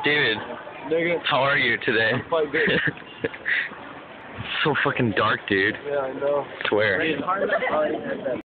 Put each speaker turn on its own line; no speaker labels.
David,
Nigga,
how are you today?
I'm quite good.
So fucking dark, dude.
Yeah, I know.
Swear.